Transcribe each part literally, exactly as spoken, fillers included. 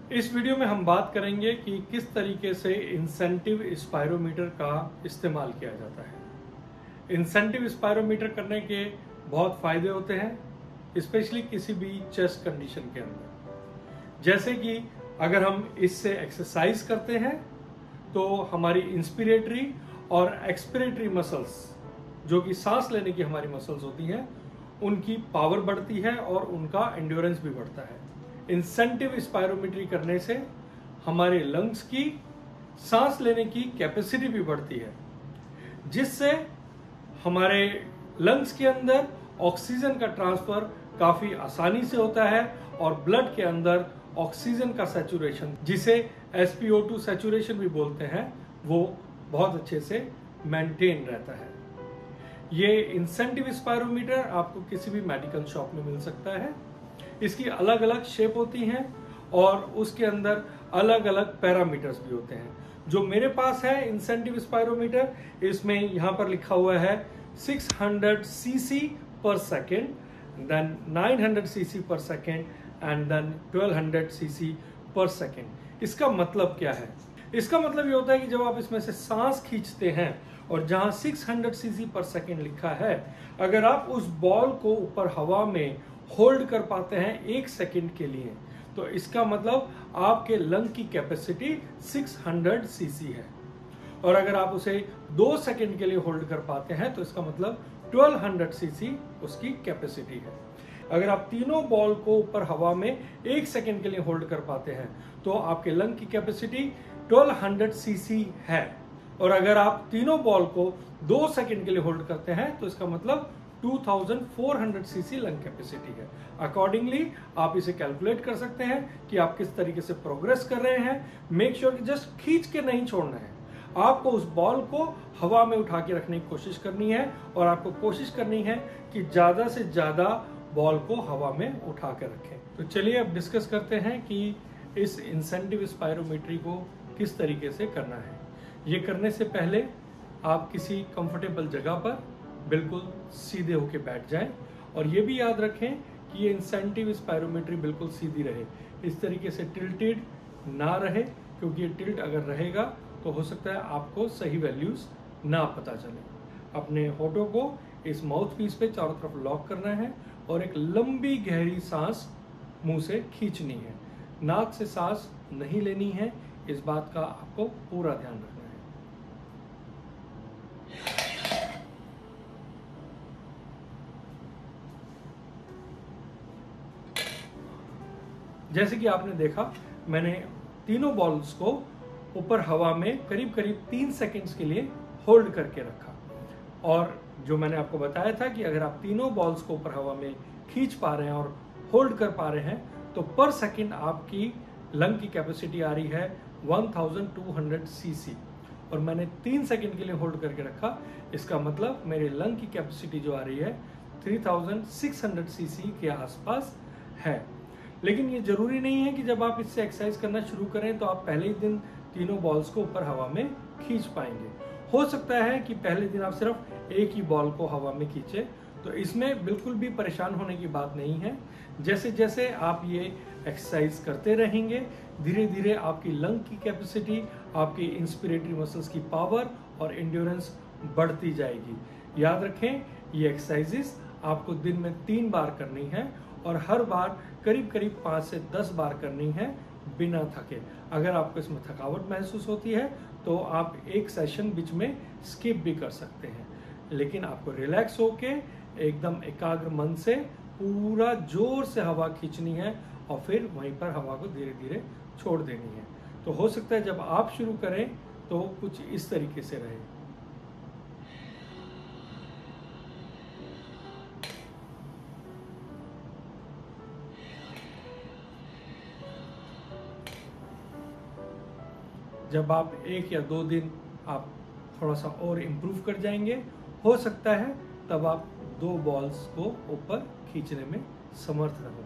इस वीडियो में हम बात करेंगे कि किस तरीके से इंसेंटिव स्पायरोमीटर का इस्तेमाल किया जाता है। इंसेंटिव स्पायरोमीटर करने के बहुत फायदे होते हैं, स्पेशली किसी भी चेस्ट कंडीशन के अंदर। जैसे कि अगर हम इससे एक्सरसाइज करते हैं तो हमारी इंस्पिरेटरी और एक्सपिरेटरी मसल्स, जो कि सांस लेने की हमारी मसल्स होती हैं, उनकी पावर बढ़ती है और उनका एंड्योरेंस भी बढ़ता है। इंसेंटिव स्पायरोमेट्री करने से हमारे लंग्स की सांस लेने की कैपेसिटी भी बढ़ती है, जिससे हमारे लंग्स के अंदर ऑक्सीजन का ट्रांसफर काफी आसानी से होता है और ब्लड के अंदर ऑक्सीजन का सैचुरेशन, जिसे S P O two saturation भी बोलते हैं, वो बहुत अच्छे से मेंटेन रहता है। ये इंसेंटिव स्पायरोमीटर आपको किसी भी मेडिकल शॉप में मिल सकता है। इसकी अलग अलग शेप होती हैं और उसके अंदर अलग अलग पैरामीटर्स भी होते हैं। जो मेरे पास है इंसेंटिव स्पायरोमीटर, इसमें यहां पर लिखा हुआ है six hundred cc per second, then nine hundred cc per second and then twelve hundred cc per second. इसका मतलब क्या है? इसका मतलब ये होता है कि जब आप इसमें से सांस खींचते हैं और जहां six hundred cc per second लिखा है, अगर आप उस बॉल को ऊपर हवा में होल्ड कर पाते हैं एक सेकंड के लिए, तो इसका मतलब आपके लंग की कैपेसिटी सिक्स हंड्रेड सीसी है। और अगर आप उसे दो सेकंड के लिए होल्ड कर पाते हैं तो इसका मतलब ट्वेल्व हंड्रेड सीसी उसकी कैपेसिटी है। अगर आप तीनों बॉल को ऊपर हवा में एक सेकंड के लिए होल्ड कर पाते हैं तो आपके लंग की कैपेसिटी ट्वेल्व हंड्रेड सीसी है। और अगर आप तीनों बॉल को दो सेकंड के लिए होल्ड करते हैं तो इसका मतलब two thousand four hundred CC lung capacity है। अकॉर्डिंगली आप इसे कैलकुलेट कर सकते हैं कि आप किस तरीके से प्रोग्रेस कर रहे हैं। मेक श्योर कि जस्ट खींच के नहीं छोड़ना है, आपको उस बॉल को हवा में उठा के रखने की कोशिश करनी है और आपको कोशिश करनी है कि ज्यादा से ज्यादा बॉल को हवा में उठा के रखें। तो चलिए अब डिस्कस करते हैं कि इस इंसेंटिव स्पायरोमेट्री को किस तरीके से करना है। ये करने से पहले आप किसी कंफर्टेबल जगह पर बिल्कुल सीधे होके बैठ जाएं और ये भी याद रखें कि ये इंसेंटिव स्पायरोमेट्री बिल्कुल सीधी रहे, इस तरीके से टिल्टेड ना रहे, क्योंकि ये टिल्ट अगर रहेगा तो हो सकता है आपको सही वैल्यूज ना पता चले। अपने होठों को इस माउथ पीस पे चारों तरफ लॉक करना है और एक लंबी गहरी सांस मुंह से खींचनी है। नाक से सांस नहीं लेनी है, इस बात का आपको पूरा ध्यान रखना है। जैसे कि आपने देखा, मैंने तीनों बॉल्स को ऊपर हवा में करीब करीब तीन सेकंड्स के लिए होल्ड करके रखा। और जो मैंने आपको बताया था कि अगर आप तीनों बॉल्स को ऊपर हवा में खींच पा रहे हैं और होल्ड कर पा रहे हैं तो पर सेकंड आपकी लंग की कैपेसिटी आ रही है one thousand two hundred CC. और मैंने तीन सेकंड के लिए होल्ड करके रखा, इसका मतलब मेरे लंग की कैपेसिटी जो आ रही है three thousand six hundred CC के आसपास है। लेकिन ये जरूरी नहीं है कि जब आप इससे एक्सरसाइज करना शुरू करें तो आप पहले ही दिन तीनों बॉल्स को ऊपर हवा में खींच पाएंगे। हो सकता है कि पहले दिन आप सिर्फ एक ही बॉल को हवा में खींचे, तो इसमें बिल्कुल भी परेशान होने की बात नहीं है। जैसे जैसे आप ये एक्सरसाइज करते रहेंगे, धीरे धीरे आपकी लंग की कैपेसिटी, आपकी इंस्पिरेटरी मसल्स की पावर और एंड्योरेंस बढ़ती जाएगी। याद रखें, ये एक्सरसाइजेस आपको दिन में तीन बार करनी है और हर बार करीब करीब पाँच से दस बार करनी है बिना थके। अगर आपको इसमें थकावट महसूस होती है तो आप एक सेशन बीच में स्किप भी कर सकते हैं, लेकिन आपको रिलैक्स होके एकदम एकाग्र मन से पूरा जोर से हवा खींचनी है और फिर वहीं पर हवा को धीरे धीरे छोड़ देनी है। तो हो सकता है जब आप शुरू करें तो कुछ इस तरीके से रहे। जब आप एक या दो दिन आप थोड़ा सा और इम्प्रूव कर जाएंगे, हो सकता है तब आप दो बॉल्स को ऊपर खींचने में समर्थ रहो।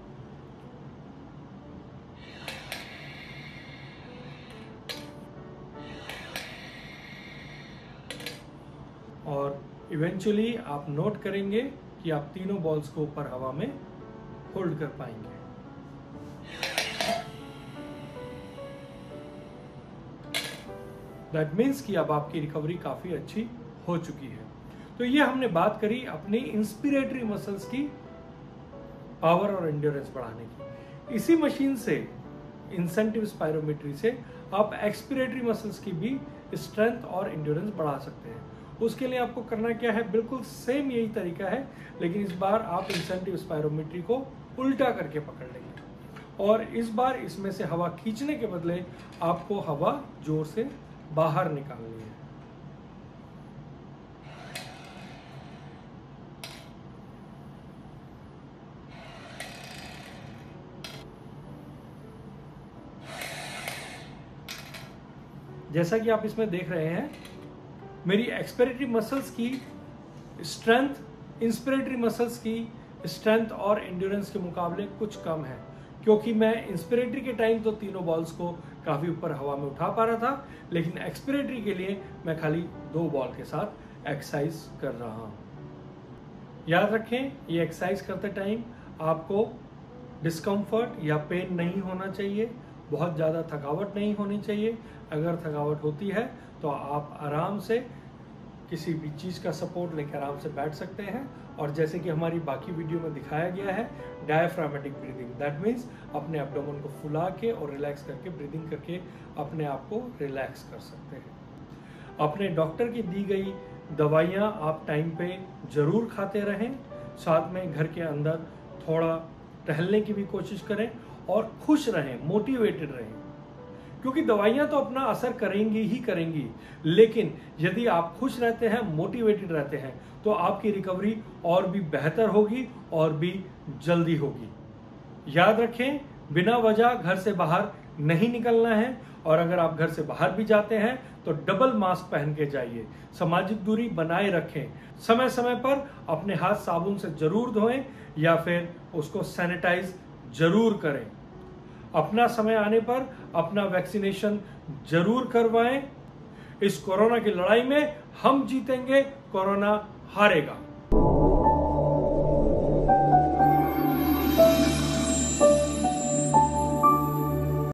और इवेंचुअली आप नोट करेंगे कि आप तीनों बॉल्स को ऊपर हवा में होल्ड कर पाएंगे। दैट मीन्स कि अब आपकी रिकवरी काफ़ी अच्छी हो चुकी है। तो ये हमने बात करी अपनी इंस्पिरेटरी मसल्स की पावर और एंड्योरेंस बढ़ाने की। इसी मशीन से, इंसेंटिव स्पायरोमेट्री से, आप एक्सपिरेटरी मसल्स की भी स्ट्रेंथ और एंड्योरेंस बढ़ा सकते हैं। उसके लिए आपको करना क्या है, बिल्कुल सेम यही तरीका है, लेकिन इस बार आप इंसेंटिव स्पायरोमेट्री को उल्टा करके पकड़ लेंगे और इस बार इसमें से हवा खींचने के बदले आपको हवा जोर से बाहर निकालनी है। जैसा कि आप इसमें देख रहे हैं, मेरी एक्सपिरेटरी मसल्स की स्ट्रेंथ इंस्पिरेटरी मसल्स की स्ट्रेंथ और एंड्योरेंस के मुकाबले कुछ कम है, क्योंकि मैं इंस्पिरेटरी के टाइम तो तीनों बॉल्स को काफ़ी ऊपर हवा में उठा पा रहा था, लेकिन एक्सपिरेटरी के लिए मैं खाली दो बॉल के साथ एक्सरसाइज कर रहा हूँ। याद रखें, ये एक्सरसाइज करते टाइम आपको डिस्कम्फर्ट या पेन नहीं होना चाहिए, बहुत ज़्यादा थकावट नहीं होनी चाहिए। अगर थकावट होती है तो आप आराम से किसी भी चीज़ का सपोर्ट लेकर आराम से बैठ सकते हैं और जैसे कि हमारी बाकी वीडियो में दिखाया गया है, डायफ्रामेटिक ब्रीदिंग, दैट मीन्स अपने एब्डोमेन को फुला के और रिलैक्स करके ब्रीदिंग करके अपने आप को रिलैक्स कर सकते हैं। अपने डॉक्टर की दी गई दवाइयाँ आप टाइम पे ज़रूर खाते रहें, साथ में घर के अंदर थोड़ा टहलने की भी कोशिश करें और खुश रहें, मोटिवेटेड रहें, क्योंकि दवाइयां तो अपना असर करेंगी ही करेंगी, लेकिन यदि आप खुश रहते हैं, मोटिवेटेड रहते हैं, तो आपकी रिकवरी और भी बेहतर होगी और भी जल्दी होगी। याद रखें, बिना वजह घर से बाहर नहीं निकलना है और अगर आप घर से बाहर भी जाते हैं तो डबल मास्क पहन के जाइए, सामाजिक दूरी बनाए रखें, समय समय पर अपने हाथ साबुन से जरूर धोएं या फिर उसको सैनिटाइज जरूर करें। अपना समय आने पर अपना वैक्सीनेशन जरूर करवाएं। इस कोरोना की लड़ाई में हम जीतेंगे, कोरोना हारेगा।